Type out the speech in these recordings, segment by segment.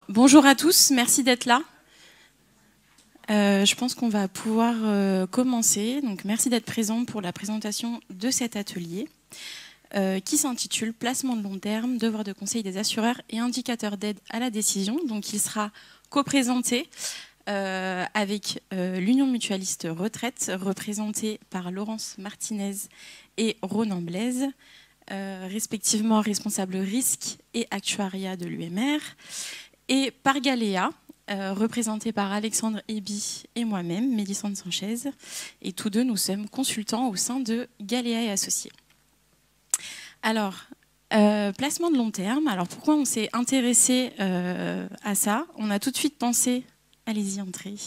Bonjour à tous, merci d'être là. Je pense qu'on va pouvoir commencer. Donc, merci d'être présent pour la présentation de cet atelier qui s'intitule Placement de long terme, devoir de conseil des assureurs et indicateurs d'aide à la décision. Donc, il sera co-présenté avec l'Union mutualiste retraite, représentée par Laurence Martinez et Ronan Blaise, respectivement responsable risque et actuariat de l'UMR, et par Galéa, représenté par Alexandre Eby et moi-même, Mélissande Sanchez. Et tous deux, nous sommes consultants au sein de Galéa et Associés. Alors, placement de long terme. Alors, pourquoi on s'est intéressé à ça? On a tout de suite pensé... Allez-y, entrez.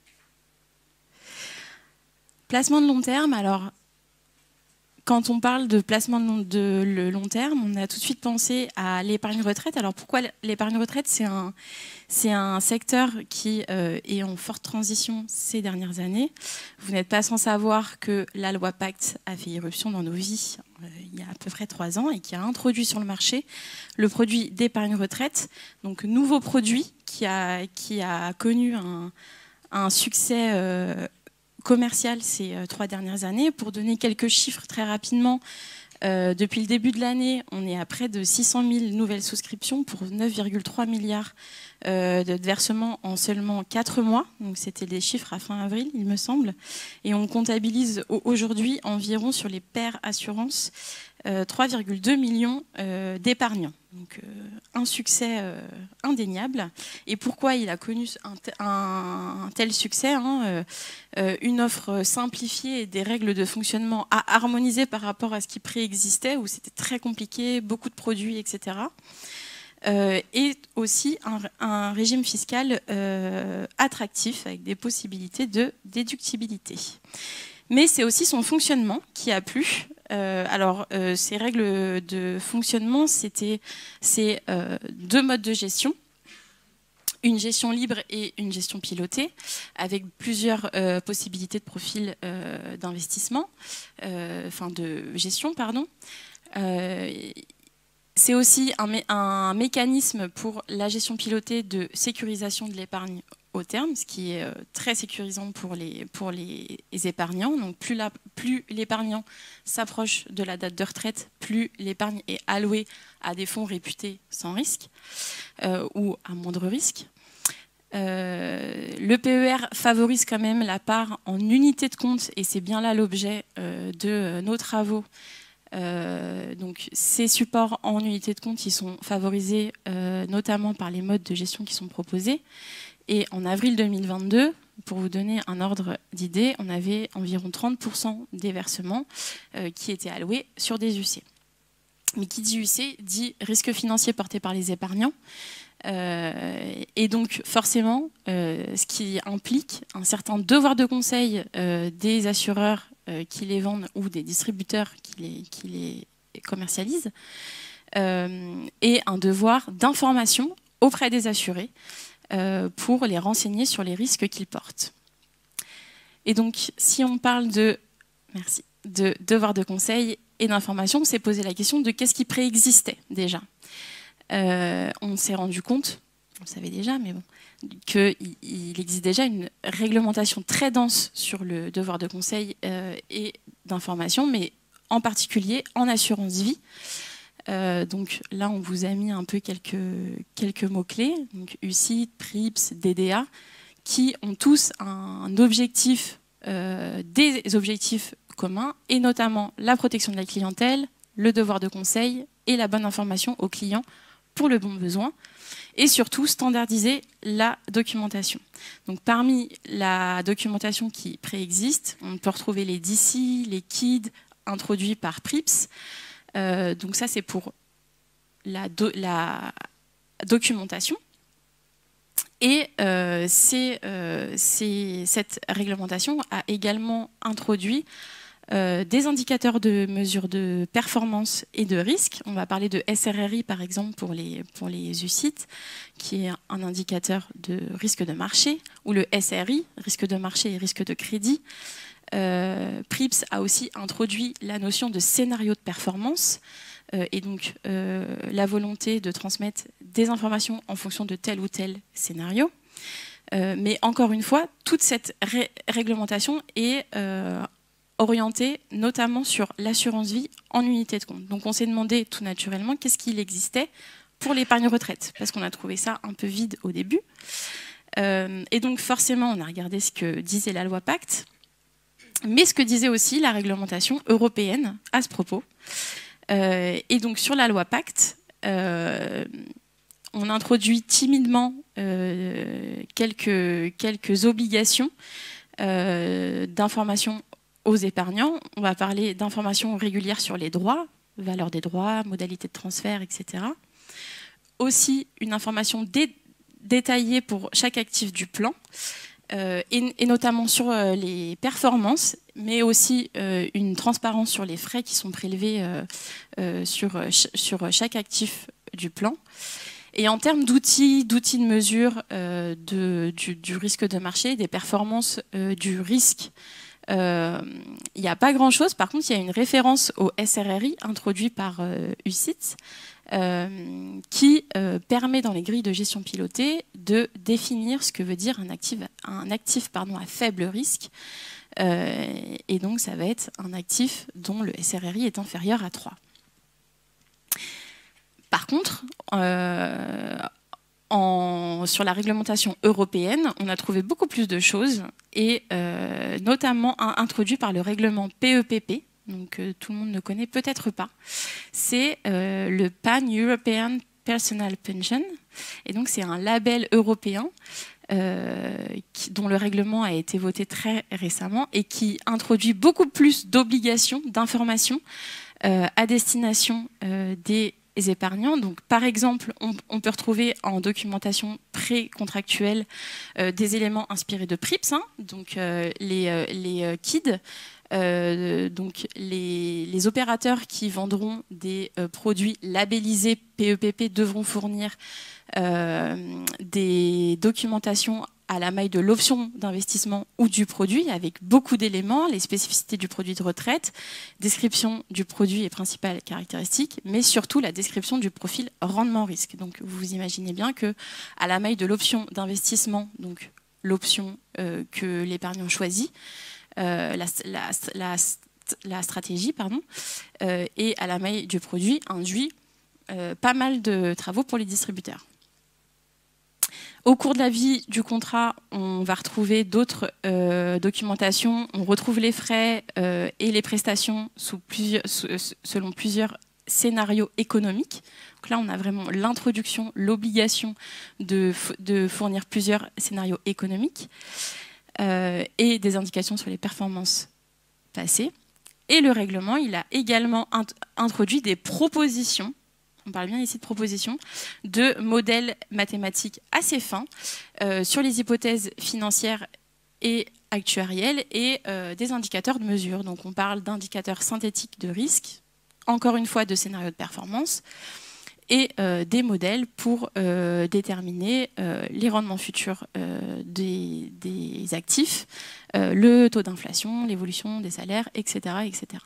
Placement de long terme, alors... Quand on parle de placement de long terme, on a tout de suite pensé à l'épargne retraite. Alors pourquoi l'épargne retraite? C'est un secteur qui est en forte transition ces dernières années. Vous n'êtes pas sans savoir que la loi Pacte a fait irruption dans nos vies il y a à peu près 3 ans et qui a introduit sur le marché le produit d'épargne retraite. Donc nouveau produit qui a connu un succès commercial ces 3 dernières années. Pour donner quelques chiffres très rapidement, depuis le début de l'année, on est à près de 600 000 nouvelles souscriptions pour 9,3 milliards de versements en seulement 4 mois. Donc c'était des chiffres à fin avril, il me semble. Et on comptabilise aujourd'hui environ sur les paires assurances 3,2 millions d'épargnants. Donc un succès indéniable. Et pourquoi il a connu un tel succès, une offre simplifiée et des règles de fonctionnement à harmoniser par rapport à ce qui préexistait, où c'était très compliqué, beaucoup de produits, etc. Et aussi un régime fiscal attractif avec des possibilités de déductibilité. Mais c'est aussi son fonctionnement qui a plu. Ces règles de fonctionnement, c'est 2 modes de gestion. Une gestion libre et une gestion pilotée, avec plusieurs possibilités de profil d'investissement, de gestion, pardon. C'est aussi un mécanisme pour la gestion pilotée de sécurisation de l'épargne au terme, ce qui est très sécurisant pour les épargnants. Donc plus l'épargnant s'approche de la date de retraite, plus l'épargne est allouée à des fonds réputés sans risque ou à moindre risque. Le PER favorise quand même la part en unité de compte, et c'est bien là l'objet de nos travaux. Donc ces supports en unité de compte, ils sont favorisés notamment par les modes de gestion qui sont proposés. Et en avril 2022, pour vous donner un ordre d'idée, on avait environ 30% des versements qui étaient alloués sur des UC. Mais qui dit UC dit risque financier porté par les épargnants. Et donc forcément, ce qui implique un certain devoir de conseil des assureurs qui les vendent ou des distributeurs qui les commercialisent, et un devoir d'information auprès des assurés pour les renseigner sur les risques qu'ils portent. Et donc, si on parle de devoir de conseil et d'information, on s'est posé la question de qu'est-ce qui préexistait déjà. On s'est rendu compte, on le savait déjà, mais bon, qu'il existe déjà une réglementation très dense sur le devoir de conseil et d'information, mais en particulier en assurance vie. Donc là, on vous a mis un peu quelques mots-clés, donc UCITS, PRIPS, DDA, qui ont tous un objectif, des objectifs communs, et notamment la protection de la clientèle, le devoir de conseil et la bonne information aux clients pour le bon besoin, et surtout standardiser la documentation. Donc parmi la documentation qui préexiste, on peut retrouver les DC, les KID introduits par PRIPS. Donc ça, c'est pour la documentation. Et cette réglementation a également introduit des indicateurs de mesure de performance et de risque. On va parler de SRRI, par exemple, pour les UCITS, qui est un indicateur de risque de marché, ou le SRI, risque de marché et risque de crédit. PRIPS a aussi introduit la notion de scénario de performance, et donc la volonté de transmettre des informations en fonction de tel ou tel scénario. Mais encore une fois, toute cette réglementation est orientée notamment sur l'assurance vie en unité de compte. Donc on s'est demandé tout naturellement qu'est-ce qu'il existait pour l'épargne retraite, parce qu'on a trouvé ça un peu vide au début. Et donc forcément, on a regardé ce que disait la loi Pacte, mais ce que disait aussi la réglementation européenne à ce propos. Et donc sur la loi Pacte, on introduit timidement quelques obligations d'information aux épargnants. On va parler d'informations régulières sur les droits, valeur des droits, modalités de transfert, etc. Aussi une information détaillée pour chaque actif du plan, et notamment sur les performances, mais aussi une transparence sur les frais qui sont prélevés sur chaque actif du plan. Et en termes d'outils de mesure du risque de marché, des performances du risque, il n'y a pas grand-chose. Par contre, il y a une référence au SRRI introduit par UCITS qui permet dans les grilles de gestion pilotée de définir ce que veut dire un actif à faible risque. Et donc, ça va être un actif dont le SRRI est inférieur à 3. Par contre, sur la réglementation européenne, on a trouvé beaucoup plus de choses, et notamment introduit par le règlement PEPP, donc tout le monde ne connaît peut-être pas. C'est le Pan-European Personal Pension, et donc c'est un label européen dont le règlement a été voté très récemment et qui introduit beaucoup plus d'obligations, d'informations à destination des épargnants. Donc, par exemple, on peut retrouver en documentation pré-contractuelle des éléments inspirés de PRIPS, donc les KID, donc les opérateurs qui vendront des produits labellisés PEPP devront fournir des documentations à la maille de l'option d'investissement ou du produit, avec beaucoup d'éléments, les spécificités du produit de retraite, description du produit et principales caractéristiques, mais surtout la description du profil rendement-risque. Donc vous imaginez bien que à la maille de l'option d'investissement, donc l'option que l'épargnant choisit, la stratégie, et à la maille du produit induit pas mal de travaux pour les distributeurs. Au cours de la vie du contrat, on va retrouver d'autres documentations. On retrouve les frais et les prestations selon plusieurs scénarios économiques. Donc là, on a vraiment l'introduction, l'obligation de fournir plusieurs scénarios économiques et des indications sur les performances passées. Et le règlement, il a également introduit des propositions. On parle bien ici de propositions, de modèles mathématiques assez fins sur les hypothèses financières et actuarielles et des indicateurs de mesure. Donc on parle d'indicateurs synthétiques de risque, encore une fois de scénarios de performance, et des modèles pour déterminer les rendements futurs des actifs, le taux d'inflation, l'évolution des salaires, etc., etc.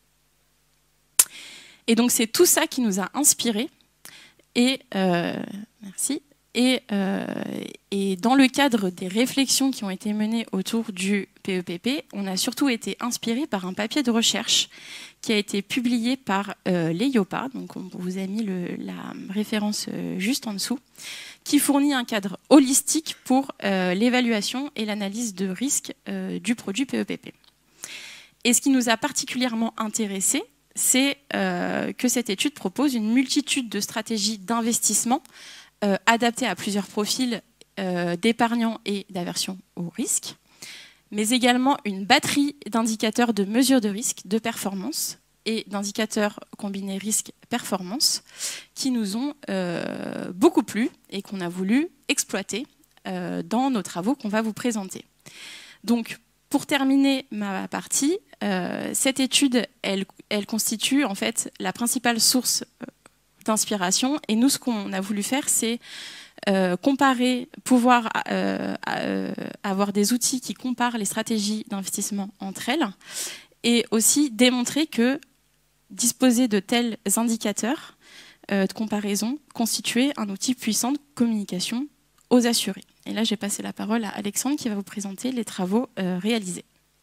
Et donc c'est tout ça qui nous a inspirés. Et merci. Et dans le cadre des réflexions qui ont été menées autour du PEPP, on a surtout été inspiré par un papier de recherche qui a été publié par l'EIOPA, donc on vous a mis la référence juste en dessous, qui fournit un cadre holistique pour l'évaluation et l'analyse de risque du produit PEPP. Et ce qui nous a particulièrement intéressés, c'est que cette étude propose une multitude de stratégies d'investissement adaptées à plusieurs profils d'épargnants et d'aversion au risque, mais également une batterie d'indicateurs de mesure de risque, de performance et d'indicateurs combinés risque-performance qui nous ont beaucoup plu et qu'on a voulu exploiter dans nos travaux qu'on va vous présenter. Donc, pour terminer ma partie, cette étude, elle constitue en fait la principale source d'inspiration. Et nous, ce qu'on a voulu faire, c'est comparer, pouvoir avoir des outils qui comparent les stratégies d'investissement entre elles, et aussi démontrer que disposer de tels indicateurs de comparaison constituait un outil puissant de communication aux assurés. Et là, j'ai passé la parole à Alexandre qui va vous présenter les travaux réalisés.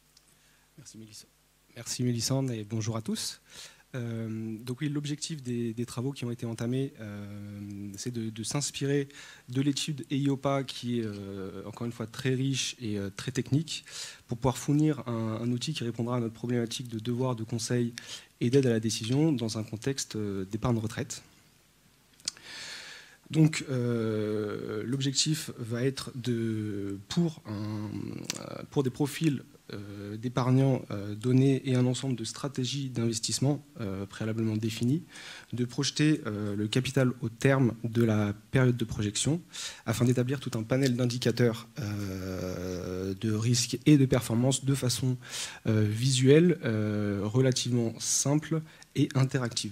Merci Mélissandre et bonjour à tous. Donc oui, l'objectif des travaux qui ont été entamés, c'est de s'inspirer de l'étude EIOPA qui est encore une fois très riche et très technique pour pouvoir fournir un outil qui répondra à notre problématique de devoir de conseil et d'aide à la décision dans un contexte d'épargne retraite. Donc l'objectif va être pour des profils d'épargnants donnés et un ensemble de stratégies d'investissement préalablement définies, de projeter le capital au terme de la période de projection afin d'établir tout un panel d'indicateurs de risque et de performance de façon visuelle, relativement simple et interactive.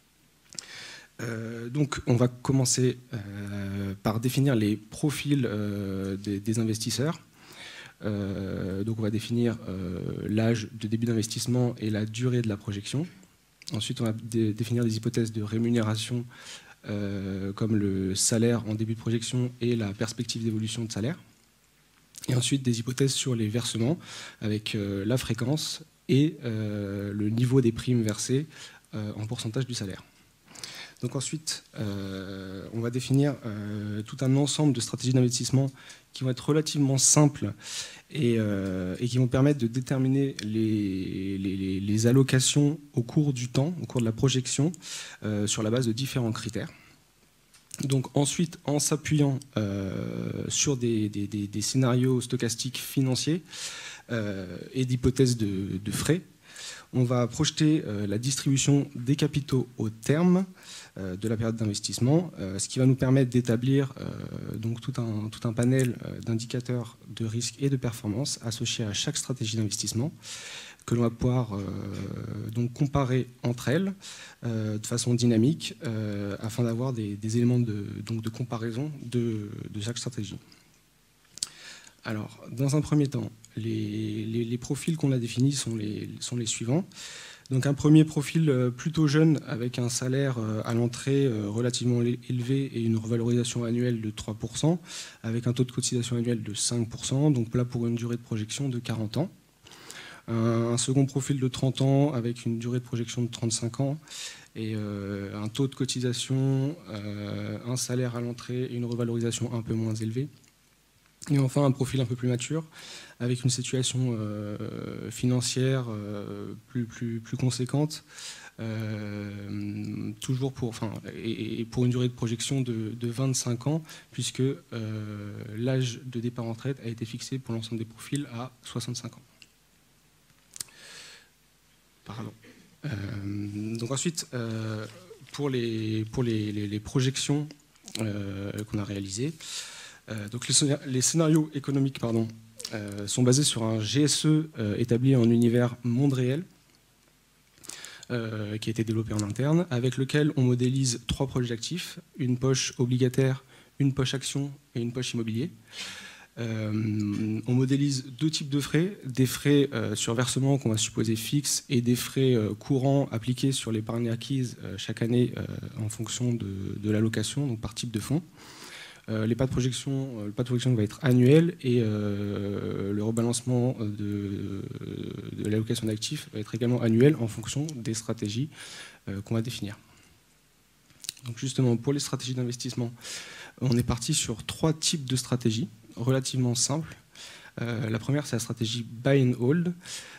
Donc on va commencer par définir les profils des investisseurs. Donc on va définir l'âge de début d'investissement et la durée de la projection. Ensuite on va définir des hypothèses de rémunération comme le salaire en début de projection et la perspective d'évolution de salaire. Et ensuite des hypothèses sur les versements avec la fréquence et le niveau des primes versées en pourcentage du salaire. Donc ensuite, on va définir tout un ensemble de stratégies d'investissement qui vont être relativement simples et qui vont permettre de déterminer les allocations au cours du temps, au cours de la projection, sur la base de différents critères. Donc ensuite, en s'appuyant sur des scénarios stochastiques financiers et d'hypothèses de frais, on va projeter la distribution des capitaux au terme de la période d'investissement, ce qui va nous permettre d'établir donc tout un panel d'indicateurs de risque et de performance associés à chaque stratégie d'investissement que l'on va pouvoir donc comparer entre elles de façon dynamique afin d'avoir des éléments de comparaison de chaque stratégie. Alors, dans un premier temps, les profils qu'on a définis sont les suivants. Donc un premier profil plutôt jeune avec un salaire à l'entrée relativement élevé et une revalorisation annuelle de 3%, avec un taux de cotisation annuel de 5%, donc là pour une durée de projection de 40 ans. Un second profil de 30 ans avec une durée de projection de 35 ans et un taux de cotisation, un salaire à l'entrée et une revalorisation un peu moins élevée. Et enfin, un profil un peu plus mature, avec une situation financière plus conséquente, toujours pour une durée de projection de 25 ans, puisque l'âge de départ en retraite a été fixé pour l'ensemble des profils à 65 ans. Pardon. Donc ensuite, pour les projections qu'on a réalisées, donc les scénarios économiques sont basés sur un GSE établi en univers monde réel qui a été développé en interne, avec lequel on modélise 3 projets d'actifs, une poche obligataire, une poche action et une poche immobilier. On modélise 2 types de frais, des frais sur versement qu'on va supposer fixes et des frais courants appliqués sur l'épargne acquise chaque année en fonction de l'allocation, donc par type de fonds. Le pas de projection va être annuel et le rebalancement de l'allocation d'actifs va être également annuel en fonction des stratégies qu'on va définir. Donc justement, pour les stratégies d'investissement, on est parti sur 3 types de stratégies relativement simples. La première, c'est la stratégie buy and hold,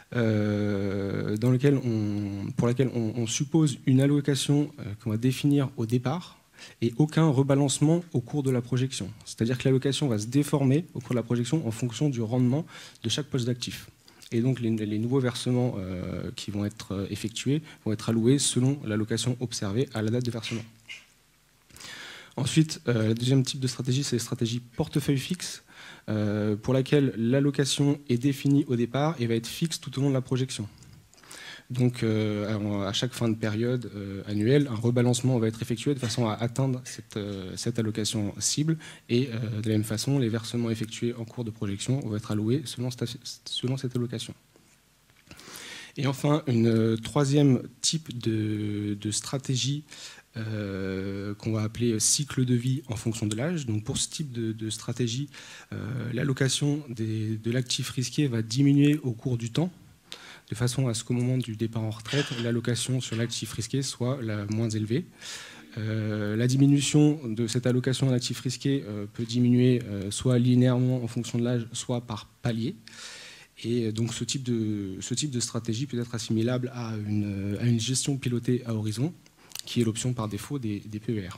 pour laquelle on suppose une allocation qu'on va définir au départ et aucun rebalancement au cours de la projection. C'est-à-dire que l'allocation va se déformer au cours de la projection en fonction du rendement de chaque poste d'actif. Et donc les nouveaux versements qui vont être effectués vont être alloués selon l'allocation observée à la date de versement. Ensuite, le deuxième type de stratégie, c'est la stratégie portefeuille fixe, pour laquelle l'allocation est définie au départ et va être fixe tout au long de la projection. Donc à chaque fin de période annuelle, un rebalancement va être effectué de façon à atteindre cette allocation cible et de la même façon, les versements effectués en cours de projection vont être alloués selon cette allocation. Et enfin, une troisième type de stratégie qu'on va appeler cycle de vie en fonction de l'âge. Donc pour ce type de stratégie, l'allocation de l'actif risqué va diminuer au cours du temps, de façon à ce qu'au moment du départ en retraite, l'allocation sur l'actif risqué soit la moins élevée. La diminution de cette allocation en actif risqué peut diminuer soit linéairement en fonction de l'âge, soit par palier. Et donc ce type de stratégie peut être assimilable à une gestion pilotée à horizon, qui est l'option par défaut des PER.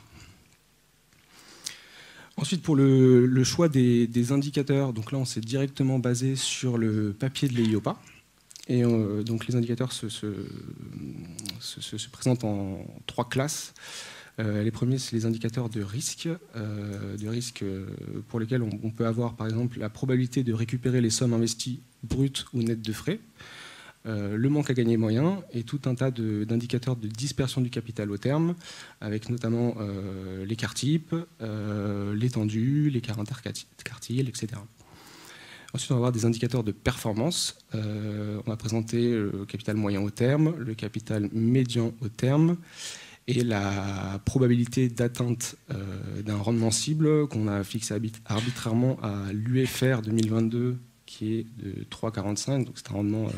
Ensuite, pour le choix des indicateurs, donc là on s'est directement basé sur le papier de l'EIOPA. Et donc les indicateurs se présentent en 3 classes. Les premiers, c'est les indicateurs de risque pour lesquels on peut avoir par exemple la probabilité de récupérer les sommes investies brutes ou nettes de frais, le manque à gagner moyen et tout un tas d'indicateurs de dispersion du capital au terme, avec notamment l'écart type, l'étendue, l'écart interquartile, etc. Ensuite, on va avoir des indicateurs de performance. On va présenter le capital moyen au terme, le capital médian au terme, et la probabilité d'atteinte d'un rendement cible qu'on a fixé arbitrairement à l'UFR 2022, qui est de 3,45. Donc c'est un rendement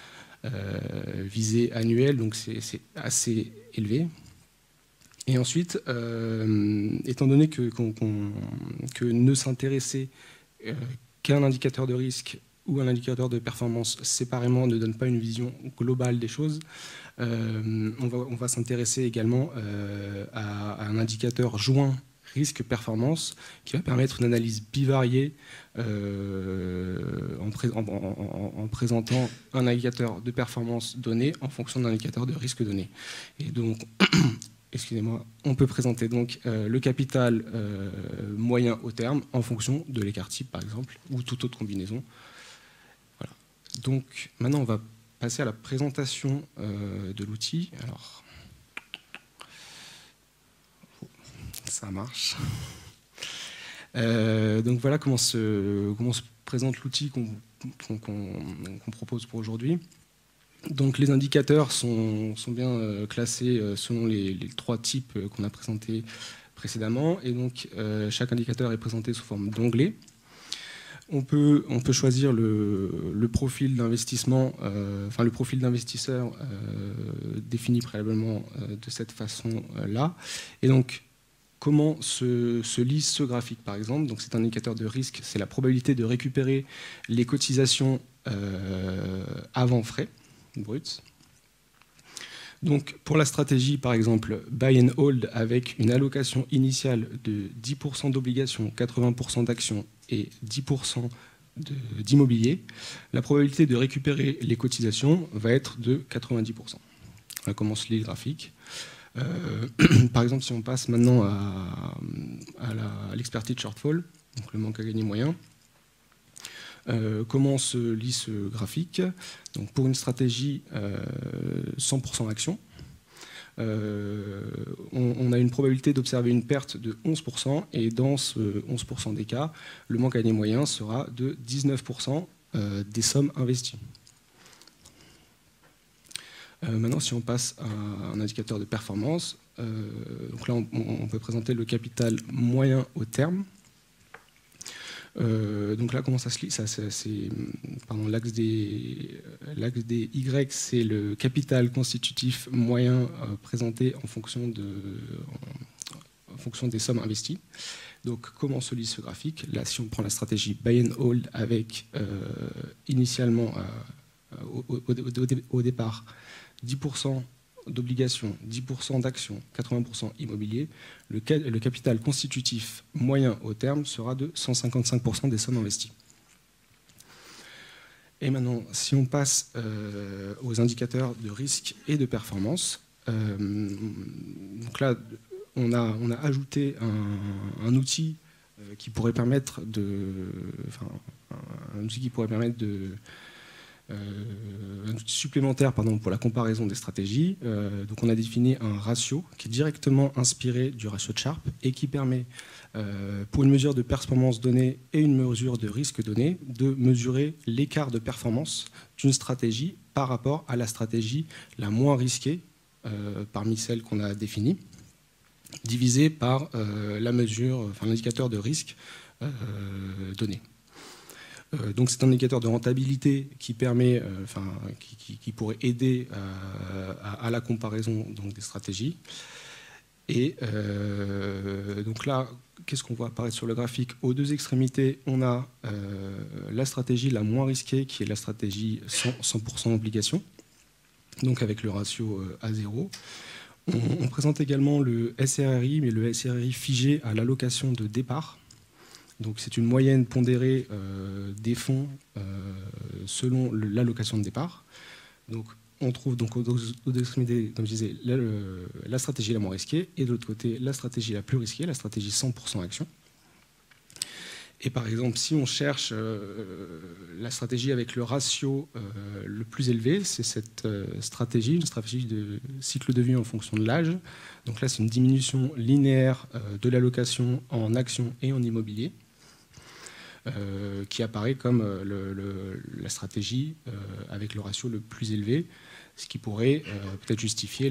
visé annuel, donc c'est assez élevé. Et ensuite, étant donné que ne s'intéresser qu'un indicateur de risque ou un indicateur de performance séparément ne donne pas une vision globale des choses, on va s'intéresser également à un indicateur joint risque-performance qui va permettre une analyse bivariée en présentant un indicateur de performance donné en fonction d'un indicateur de risque donné. Et donc, excusez-moi, on peut présenter donc le capital moyen au terme en fonction de l'écart type, par exemple, ou toute autre combinaison. Voilà. Donc, maintenant, on va passer à la présentation de l'outil. Alors, ça marche. Donc voilà comment se présente l'outil qu'on propose pour aujourd'hui. Donc les indicateurs sont bien classés selon les 3 types qu'on a présentés précédemment. Et donc chaque indicateur est présenté sous forme d'onglet. On peut choisir le profil d'investissement, le profil d'investisseur défini préalablement de cette façon-là. Et donc, comment se lit ce graphique, par exemple? Donc, c'est un indicateur de risque, c'est la probabilité de récupérer les cotisations avant frais bruts. Donc, pour la stratégie, par exemple, buy and hold avec une allocation initiale de 10% d'obligations, 80% d'actions et 10% d'immobilier, la probabilité de récupérer les cotisations va être de 90%. Voilà comment se lit le graphique. Par exemple, si on passe maintenant à l'expertise shortfall, donc le manque à gagner moyen, comment se lit ce graphique? Donc pour une stratégie 100% action, on a une probabilité d'observer une perte de 11%, et dans ce 11% des cas, le manque à gagner moyen sera de 19% des sommes investies. Maintenant, si on passe à un indicateur de performance, donc là on peut présenter le capital moyen au terme. Donc là, comment ça se lit? L'axe des Y, c'est le capital constitutif moyen présenté en fonction des sommes investies. Donc comment se lit ce graphique? Là, si on prend la stratégie buy and hold avec initialement au départ 10% d'obligations, 10% d'actions, 80% immobilier, le capital constitutif moyen au terme sera de 155% des sommes investies. Et maintenant, si on passe aux indicateurs de risque et de performance, donc là, on a ajouté un outil qui pourrait permettre un outil supplémentaire pour la comparaison des stratégies. Donc on a défini un ratio qui est directement inspiré du ratio de Sharpe et qui permet, pour une mesure de performance donnée et une mesure de risque donnée, de mesurer l'écart de performance d'une stratégie par rapport à la stratégie la moins risquée parmi celles qu'on a définies, divisé par l'indicateur de risque donné. Donc c'est un indicateur de rentabilité qui permet, qui pourrait aider à la comparaison donc, des stratégies. Et donc là, qu'est-ce qu'on voit apparaître sur le graphique? Aux deux extrémités, on a la stratégie la moins risquée, qui est la stratégie 100% obligation, donc avec le ratio à 0. On présente également le SRRI, mais le SRRI figé à l'allocation de départ. Donc c'est une moyenne pondérée des fonds selon l'allocation de départ. Donc on trouve donc aux deux extrémités, comme je disais, la stratégie la moins risquée et de l'autre côté la stratégie la plus risquée, la stratégie 100% action. Et par exemple, si on cherche la stratégie avec le ratio le plus élevé, c'est cette stratégie, une stratégie de cycle de vie en fonction de l'âge. Donc là, c'est une diminution linéaire de l'allocation en actions et en immobilier. Qui apparaît comme la stratégie avec le ratio le plus élevé, ce qui pourrait peut-être justifier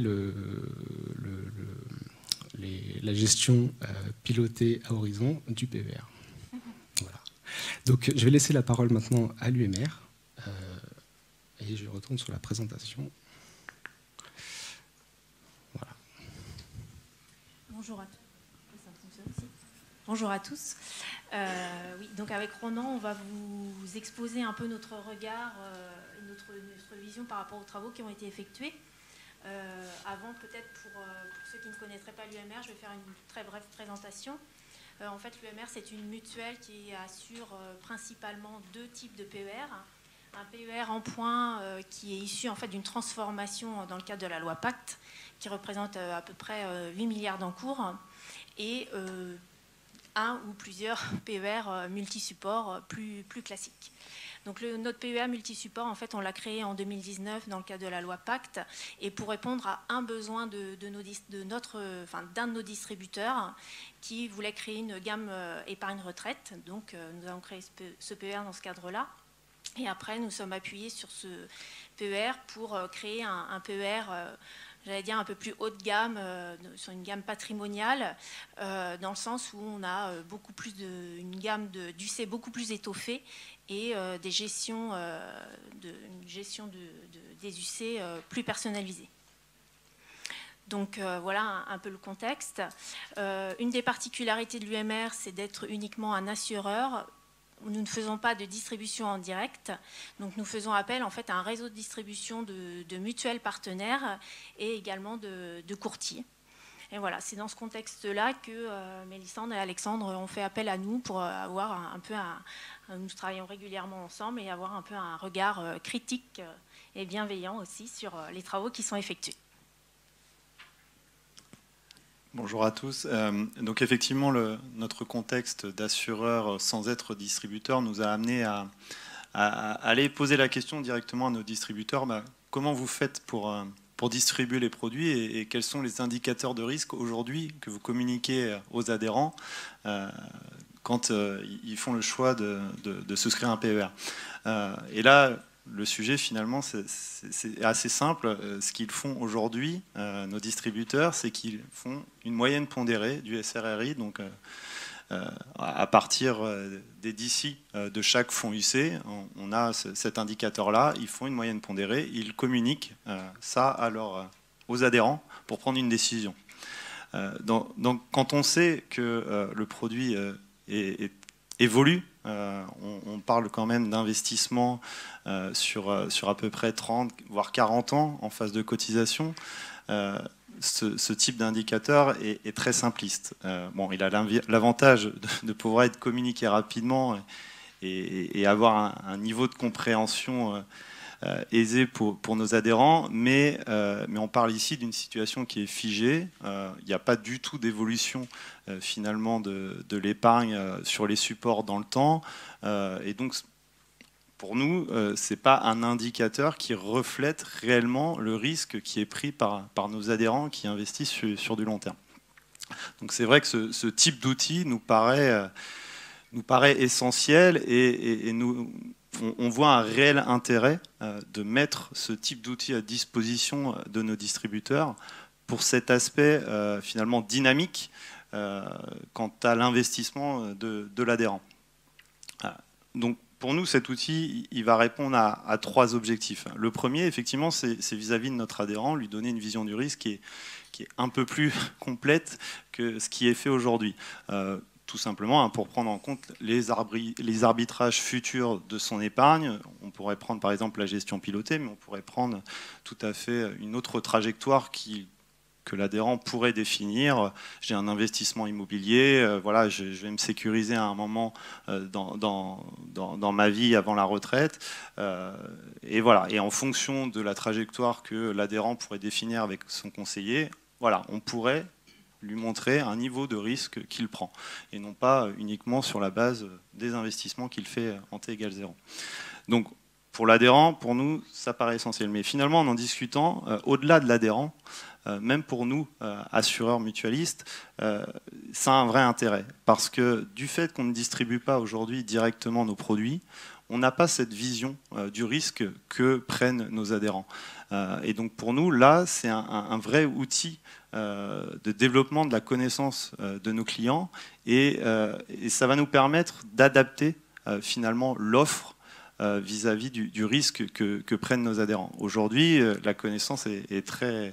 la gestion pilotée à horizon du PER. Voilà. Donc je vais laisser la parole maintenant à l'UMR et je retourne sur la présentation. Voilà. Bonjour à tous. Bonjour à tous. Oui, donc avec Ronan, on va vous exposer un peu notre regard, notre vision par rapport aux travaux qui ont été effectués. Avant, peut-être pour ceux qui ne connaîtraient pas l'UMR, je vais faire une très brève présentation. En fait, l'UMR, c'est une mutuelle qui assure principalement deux types de PER. Un PER en points qui est issu en fait, d'une transformation dans le cadre de la loi Pacte, qui représente à peu près 8 milliards d'encours, et un ou plusieurs PER multi-supports plus classiques. Donc notre PER multi-support, en fait, on l'a créé en 2019 dans le cadre de la loi Pacte et pour répondre à un besoin d'un de nos distributeurs qui voulait créer une gamme épargne retraite. Donc nous avons créé ce PER dans ce cadre-là. Et après, nous sommes appuyés sur ce PER pour créer un PER j'allais dire un peu plus haut de gamme, sur une gamme patrimoniale, dans le sens où on a une gamme d'UC beaucoup plus étoffée et une gestion des UC plus personnalisée. Donc voilà un peu le contexte. Une des particularités de l'UMR, c'est d'être uniquement un assureur. Nous ne faisons pas de distribution en direct, donc nous faisons appel en fait à un réseau de distribution de mutuelles partenaires et également de courtiers. Et voilà, c'est dans ce contexte-là que Mélissandre et Alexandre ont fait appel à nous pour avoir un peu nous travaillons régulièrement ensemble et avoir un peu un regard critique et bienveillant aussi sur les travaux qui sont effectués. Bonjour à tous. Donc effectivement, notre contexte d'assureur sans être distributeur nous a amené à aller poser la question directement à nos distributeurs. Comment vous faites pour distribuer les produits et quels sont les indicateurs de risque aujourd'hui que vous communiquez aux adhérents quand ils font le choix de souscrire un PER. Et là, le sujet, finalement, c'est assez simple. Ce qu'ils font aujourd'hui, nos distributeurs, c'est qu'ils font une moyenne pondérée du SRRI, donc à partir des DCI de chaque fonds UC, on a cet indicateur-là, ils font une moyenne pondérée, ils communiquent ça aux adhérents pour prendre une décision. Donc quand on sait que le produit évolue, on parle quand même d'investissement sur à peu près 30 voire 40 ans en phase de cotisation. Ce type d'indicateur est très simpliste. Bon, il a l'avantage de pouvoir être communiqué rapidement et avoir un niveau de compréhension aisé pour nos adhérents, mais on parle ici d'une situation qui est figée. Il n'y a pas du tout d'évolution finalement de l'épargne sur les supports dans le temps. Et donc, pour nous, ce n'est pas un indicateur qui reflète réellement le risque qui est pris par nos adhérents qui investissent sur du long terme. Donc c'est vrai que ce type d'outil nous paraît essentiel et on voit un réel intérêt de mettre ce type d'outil à disposition de nos distributeurs pour cet aspect finalement dynamique quant à l'investissement de l'adhérent. Donc pour nous, cet outil, il va répondre à 3 objectifs. Le premier, effectivement, c'est vis-à-vis de notre adhérent, lui donner une vision du risque qui est un peu plus complète que ce qui est fait aujourd'hui. Tout simplement pour prendre en compte les arbitrages futurs de son épargne. On pourrait prendre par exemple la gestion pilotée, mais on pourrait prendre tout à fait une autre trajectoire que l'adhérent pourrait définir. J'ai un investissement immobilier, voilà, je vais me sécuriser à un moment dans ma vie avant la retraite. Et voilà. Et en fonction de la trajectoire que l'adhérent pourrait définir avec son conseiller, voilà, on pourrait lui montrer un niveau de risque qu'il prend, et non pas uniquement sur la base des investissements qu'il fait en T égale 0. Donc pour l'adhérent, pour nous, ça paraît essentiel. Mais finalement, en discutant, au-delà de l'adhérent, même pour nous, assureurs mutualistes, ça a un vrai intérêt. Parce que du fait qu'on ne distribue pas aujourd'hui directement nos produits, on n'a pas cette vision du risque que prennent nos adhérents. Et donc pour nous, là, c'est un vrai outil de développement de la connaissance de nos clients. Et ça va nous permettre d'adapter finalement l'offre vis-à-vis du risque que prennent nos adhérents. Aujourd'hui, la connaissance est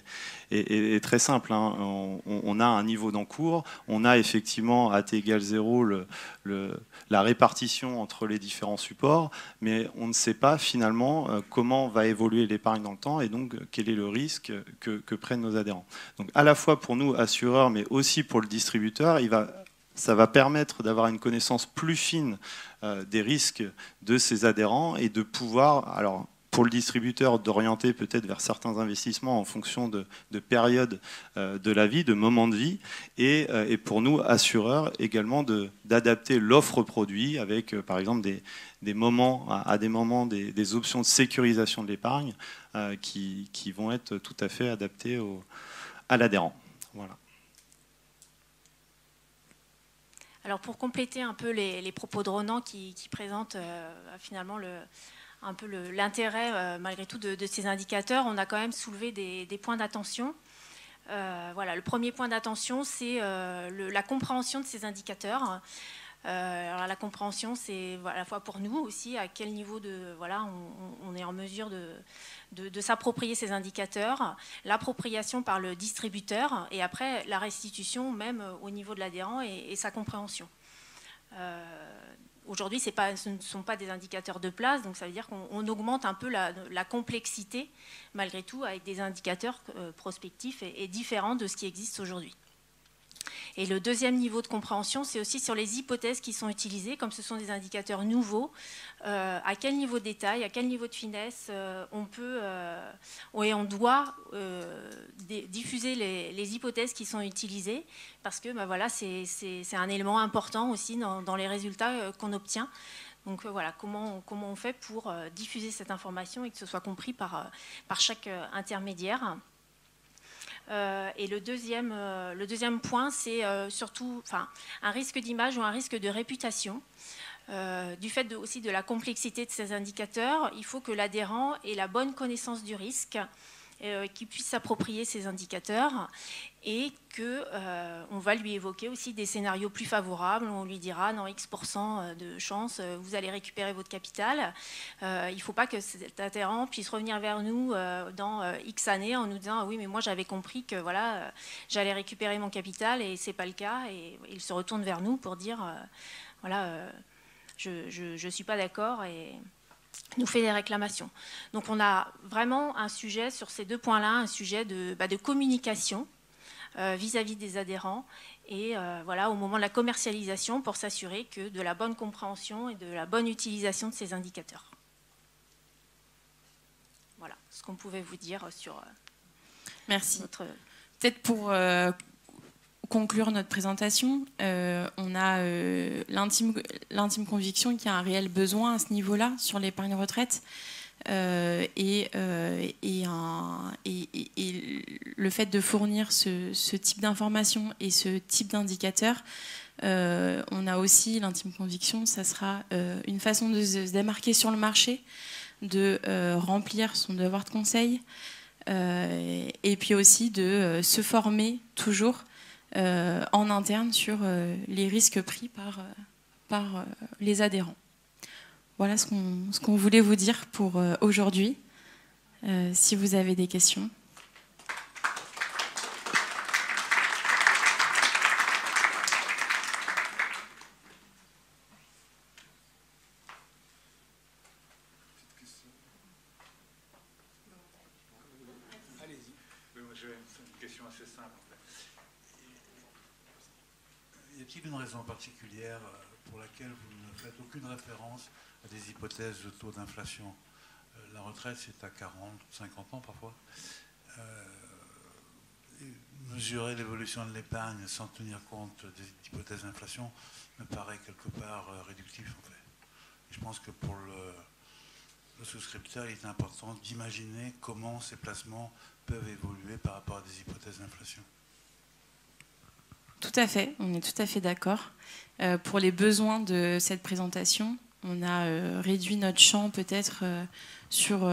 très simple. Hein. On a un niveau d'encours, on a effectivement à T égale 0 la répartition entre les différents supports, mais on ne sait pas finalement comment va évoluer l'épargne dans le temps et donc quel est le risque que prennent nos adhérents. Donc à la fois pour nous, assureurs, mais aussi pour le distributeur, ça va permettre d'avoir une connaissance plus fine des risques de ses adhérents et de pouvoir, alors pour le distributeur, d'orienter peut-être vers certains investissements en fonction de périodes de la vie, de moments de vie, et pour nous, assureurs, également d'adapter l'offre produit avec, par exemple, des moments, des options de sécurisation de l'épargne qui vont être tout à fait adaptées à l'adhérent. Voilà. Alors pour compléter un peu les propos de Ronan qui présentent finalement un peu l'intérêt malgré tout de ces indicateurs, on a quand même soulevé des points d'attention. Voilà, le premier point d'attention, c'est la compréhension de ces indicateurs. Alors la compréhension, c'est à la fois pour nous aussi à quel niveau on est en mesure de s'approprier ces indicateurs, l'appropriation par le distributeur et après la restitution même au niveau de l'adhérent et sa compréhension. Aujourd'hui, ce ne sont pas des indicateurs de place, donc ça veut dire qu'on augmente un peu la complexité malgré tout avec des indicateurs prospectifs et différents de ce qui existe aujourd'hui. Et le deuxième niveau de compréhension, c'est aussi sur les hypothèses qui sont utilisées, comme ce sont des indicateurs nouveaux, à quel niveau de détail, à quel niveau de finesse on peut et on doit diffuser les hypothèses qui sont utilisées, parce que voilà, c'est un élément important aussi dans les résultats qu'on obtient. Donc voilà, comment on fait pour diffuser cette information et que ce soit compris par chaque intermédiaire. Et le deuxième point, c'est surtout un risque d'image ou un risque de réputation. Du fait aussi de la complexité de ces indicateurs, il faut que l'adhérent ait la bonne connaissance du risque, qu'il puisse s'approprier ces indicateurs et qu'on va lui évoquer aussi des scénarios plus favorables. On lui dira dans X% de chance, vous allez récupérer votre capital. Il ne faut pas que cet adhérent puisse revenir vers nous dans X années en nous disant ah oui, mais moi j'avais compris que voilà, j'allais récupérer mon capital et ce n'est pas le cas. Et il se retourne vers nous pour dire voilà, je ne suis pas d'accord et nous fait des réclamations. Donc on a vraiment un sujet sur ces deux points-là, un sujet de communication vis-à-vis des adhérents et voilà, au moment de la commercialisation pour s'assurer que de la bonne compréhension et de la bonne utilisation de ces indicateurs. Voilà ce qu'on pouvait vous dire sur Merci. notre... Peut-être pour conclure notre présentation, on a l'intime conviction qu'il y a un réel besoin à ce niveau-là sur l'épargne retraite. Et le fait de fournir ce type d'informations et ce type d'indicateurs, on a aussi l'intime conviction que ça sera une façon de se démarquer sur le marché, de remplir son devoir de conseil, et puis aussi de se former toujours en interne sur les risques pris par les adhérents. Voilà ce qu'on voulait vous dire pour aujourd'hui. Si vous avez des questions. Y a-t-il une raison particulière pour laquelle vous ne faites aucune référence à des hypothèses de taux d'inflation? La retraite, c'est à 40, 50 ans parfois. Mesurer l'évolution de l'épargne sans tenir compte des hypothèses d'inflation me paraît quelque part réductif, en fait. Et je pense que pour le souscripteur, il est important d'imaginer comment ces placements peuvent évoluer par rapport à des hypothèses d'inflation. Tout à fait, on est tout à fait d'accord. Pour les besoins de cette présentation, on a réduit notre champ peut-être sur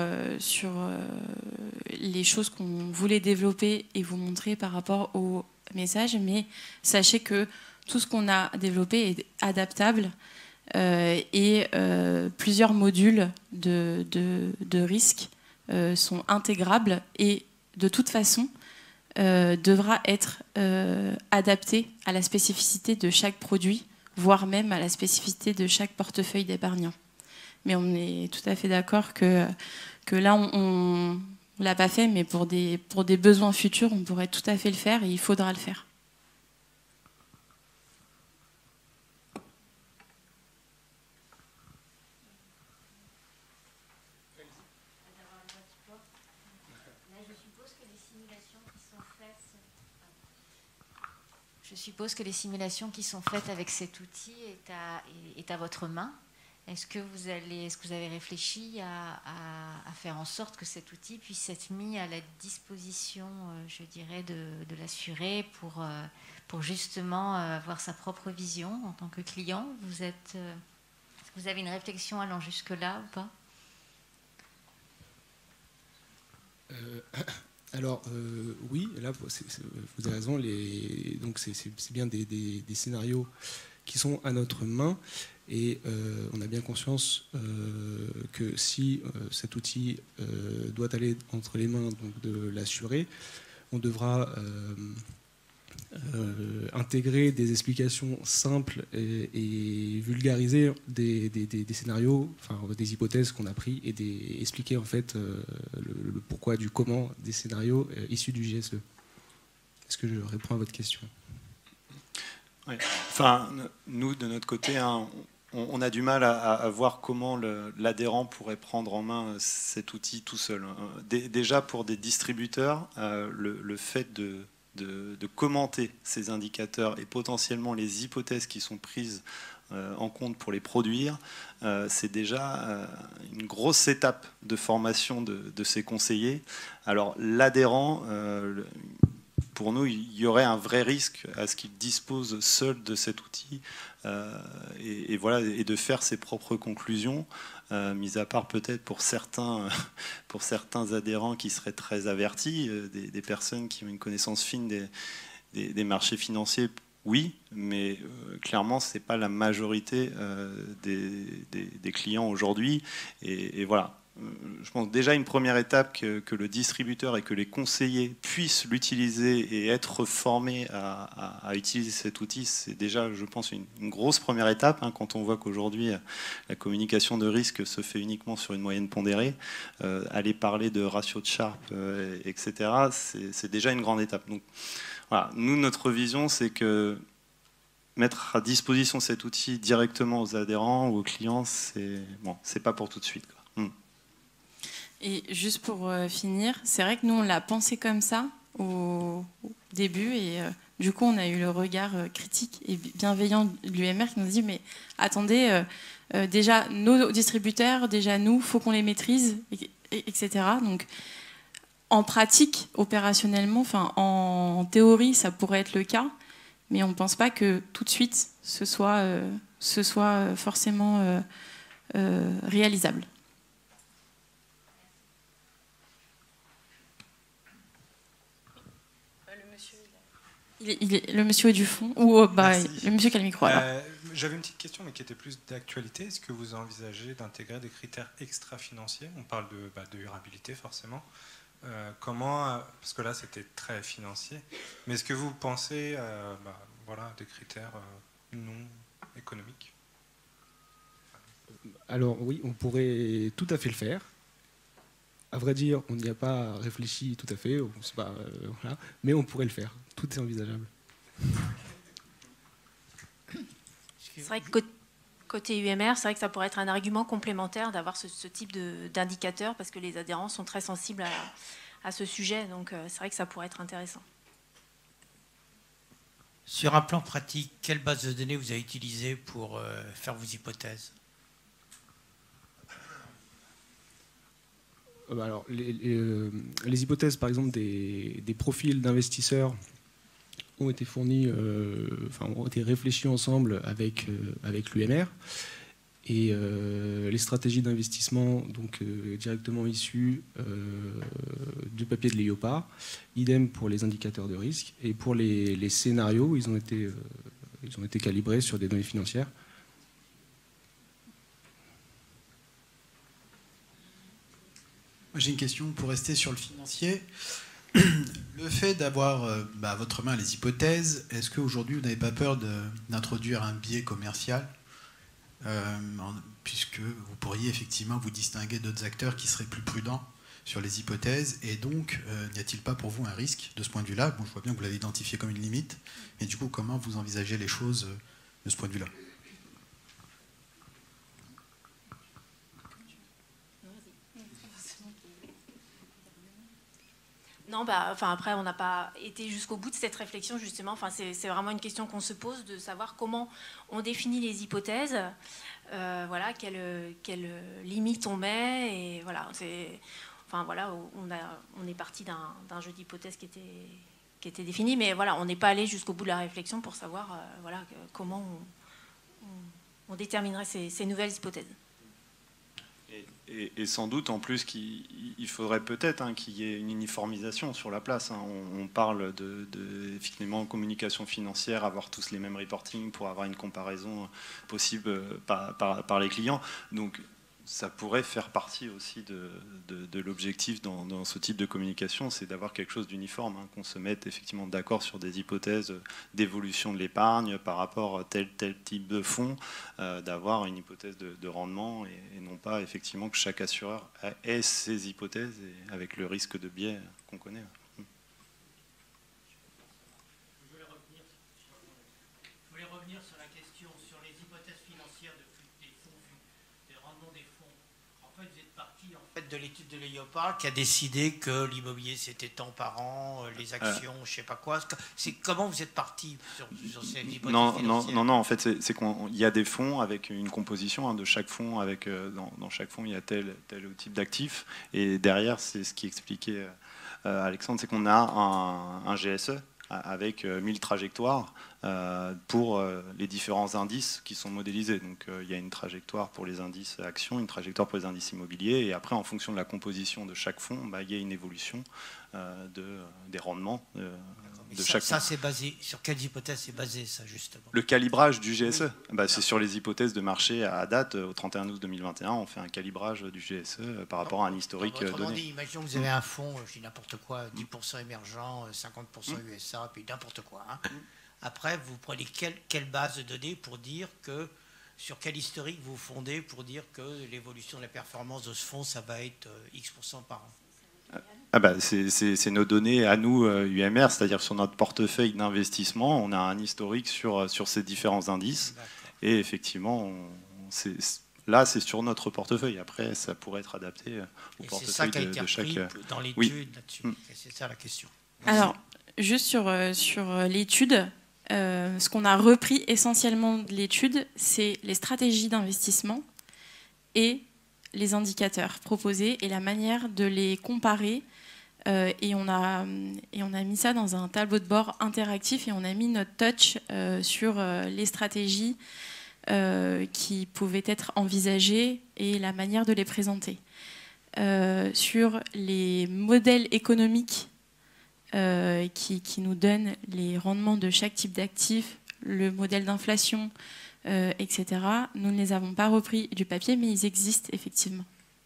les choses qu'on voulait développer et vous montrer par rapport au message, mais sachez que tout ce qu'on a développé est adaptable et plusieurs modules de risques sont intégrables et de toute façon devra être adapté à la spécificité de chaque produit, voire même à la spécificité de chaque portefeuille d'épargnants. Mais on est tout à fait d'accord que là, on ne l'a pas fait, mais pour des besoins futurs, on pourrait tout à fait le faire et il faudra le faire. Je suppose que les simulations qui sont faites avec cet outil est à votre main. Est-ce que vous avez réfléchi à faire en sorte que cet outil puisse être mis à la disposition, je dirais, de l'assuré pour justement avoir sa propre vision en tant que client? Est-ce que vous avez une réflexion allant jusque-là ou pas? Alors oui, là vous avez raison, donc c'est bien des scénarios qui sont à notre main et on a bien conscience que si cet outil doit aller entre les mains donc, de l'assuré, on devra intégrer des explications simples et vulgariser des scénarios, enfin des hypothèses qu'on a pris et expliquer en fait le pourquoi du comment des scénarios issus du GSE. Est-ce que je réponds à votre question? Oui. Enfin, nous de notre côté, hein, on a du mal à voir comment l'adhérent pourrait prendre en main cet outil tout seul. Déjà pour des distributeurs, le fait de commenter ces indicateurs et potentiellement les hypothèses qui sont prises en compte pour les produire, c'est déjà une grosse étape de formation de ces conseillers. Alors l'adhérent, pour nous, il y aurait un vrai risque à ce qu'il dispose seul de cet outil et voilà, et de faire ses propres conclusions, mis à part peut-être pour certains adhérents qui seraient très avertis, des personnes qui ont une connaissance fine des marchés financiers, oui, mais clairement, ce n'est pas la majorité des clients aujourd'hui. Et voilà. Je pense déjà une première étape que le distributeur et que les conseillers puissent l'utiliser et être formés à utiliser cet outil, c'est déjà, je pense, une grosse première étape, hein, quand on voit qu'aujourd'hui la communication de risque se fait uniquement sur une moyenne pondérée. Aller parler de ratio de Sharpe, etc., c'est déjà une grande étape. Donc voilà, nous, notre vision, c'est que mettre à disposition cet outil directement aux adhérents ou aux clients, c'est pas pour tout de suite, quoi. Et juste pour finir, c'est vrai que nous, on l'a pensé comme ça au début et Du coup, on a eu le regard critique et bienveillant de l'UMR qui nous dit mais attendez, déjà nos distributeurs, déjà nous, faut qu'on les maîtrise, etc. Donc en pratique, opérationnellement, enfin en théorie, ça pourrait être le cas, mais on ne pense pas que tout de suite ce soit forcément réalisable. Le monsieur du fond, ou le monsieur qui a le micro. J'avais une petite question, mais qui était plus d'actualité. Est-ce que vous envisagez d'intégrer des critères extra-financiers? On parle de durabilité, forcément. Comment, parce que là, c'était très financier. Mais est-ce que vous pensez des critères non économiques? Alors oui, on pourrait tout à fait le faire. À vrai dire, on n'y a pas réfléchi tout à fait, voilà, mais on pourrait le faire. Tout est envisageable. C'est vrai que côté UMR, c'est vrai que ça pourrait être un argument complémentaire d'avoir ce type d'indicateur, parce que les adhérents sont très sensibles à ce sujet, donc c'est vrai que ça pourrait être intéressant. Sur un plan pratique, quelle base de données vous avez utilisée pour faire vos hypothèses? Alors, les hypothèses, par exemple, des profils d'investisseurs ont été fournis, ont été réfléchis ensemble avec l'UMR. Et les stratégies d'investissement, donc directement issues du papier de l'EIOPA. Idem pour les indicateurs de risque. Et pour les scénarios, ils ont été calibrés sur des données financières. J'ai une question pour rester sur le financier. Le fait d'avoir à votre main les hypothèses, est-ce qu'aujourd'hui vous n'avez pas peur d'introduire un biais commercial, puisque vous pourriez effectivement vous distinguer d'autres acteurs qui seraient plus prudents sur les hypothèses, et donc n'y a-t-il pas pour vous un risque de ce point de vue-là? Bon, je vois bien que vous l'avez identifié comme une limite, mais du coup, comment vous envisagez les choses de ce point de vue-là? Non, après, on n'a pas été jusqu'au bout de cette réflexion, justement. C'est vraiment une question qu'on se pose, de savoir comment on définit les hypothèses, quelles limites on met, et voilà. On est parti d'un jeu d'hypothèses qui était défini, mais voilà, on n'est pas allé jusqu'au bout de la réflexion pour savoir comment on déterminerait ces nouvelles hypothèses. Et sans doute, en plus, qu'il faudrait peut-être qu'il y ait une uniformisation sur la place. On parle effectivement, communication financière, avoir tous les mêmes reporting pour avoir une comparaison possible par les clients. Donc, ça pourrait faire partie aussi de l'objectif dans ce type de communication, c'est d'avoir quelque chose d'uniforme, qu'on se mette effectivement d'accord sur des hypothèses d'évolution de l'épargne par rapport à tel type de fonds, d'avoir une hypothèse de rendement et non pas effectivement que chaque assureur ait ses hypothèses et avec le risque de biais qu'on connaît. Je voulais revenir sur la question sur les hypothèses financières des fonds, des rendements des fonds. En fait, vous êtes parti de l'étude de l'EIOPA qui a décidé que l'immobilier c'était tant par an, les actions, je ne sais pas quoi. Comment vous êtes parti sur ces hypothèses financières? Non, en fait, c'est qu'il y a des fonds avec une composition de chaque fonds. Dans chaque fonds, il y a tel type d'actifs. Et derrière, c'est ce qui expliquait Alexandre, c'est qu'on a un GSE avec 1000 trajectoires pour les différents indices qui sont modélisés. Donc il y a une trajectoire pour les indices actions, une trajectoire pour les indices immobiliers, et après en fonction de la composition de chaque fonds, il y a une évolution des rendements de chaque fonds. Ça c'est basé, sur quelles hypothèses c'est basé ça justement? Le calibrage du GSE, c'est sur les hypothèses de marché à date, au 31 août 2021, on fait un calibrage du GSE par rapport à un historique donné. Imaginons que vous avez un fonds, je dis n'importe quoi, 10% émergent, 50% USA, puis n'importe quoi. Après, vous prenez quelle base de données pour dire que, sur quel historique vous fondez pour dire que l'évolution de la performance de ce fonds, ça va être X% par an? C'est nos données à nous, UMR, c'est-à-dire sur notre portefeuille d'investissement, on a un historique sur ces différents indices. Et effectivement, là, c'est sur notre portefeuille. Après, ça pourrait être adapté au portefeuille de chaque. C'est ça qui a été repris dans l'étude là-dessus. C'est ça la question. Alors, Juste sur l'étude, ce qu'on a repris essentiellement de l'étude, c'est les stratégies d'investissement et les indicateurs proposés et la manière de les comparer. Et on a mis ça dans un tableau de bord interactif et on a mis notre touch sur les stratégies qui pouvaient être envisagées et la manière de les présenter. Sur les modèles économiques qui nous donnent les rendements de chaque type d'actif, le modèle d'inflation, etc. Nous ne les avons pas repris du papier, mais ils existent effectivement.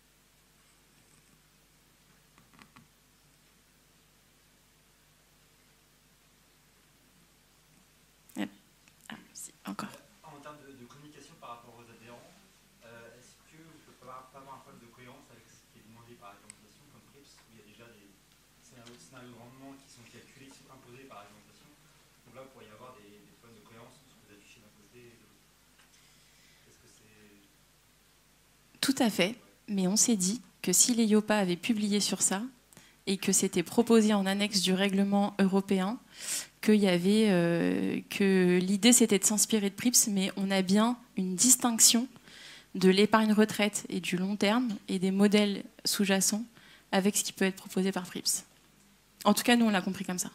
Encore. En termes de communication par rapport aux adhérents, est-ce que vous ne pouvez pas avoir un problème de cohérence avec ce qui est demandé par réglementation comme PRIPS, où il y a déjà des scénarios de rendement qui sont calculés, qui sont imposés par réglementation. Donc là, vous pourriez y avoir des problèmes de cohérence entre ce que vous affichez d'un côté et de l'autre. Est-ce que c'est... Tout à fait, mais on s'est dit que si les IOPA avaient publié sur ça et que c'était proposé en annexe du règlement européen, que l'idée c'était de s'inspirer de PRIPS, mais on a bien une distinction de l'épargne retraite et du long terme et des modèles sous-jacents avec ce qui peut être proposé par PRIPS. En tout cas, nous on l'a compris comme ça.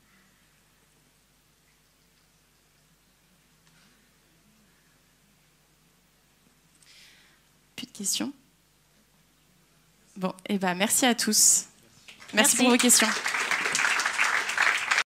Plus de questions? Bon, et merci à tous. Merci pour vos questions.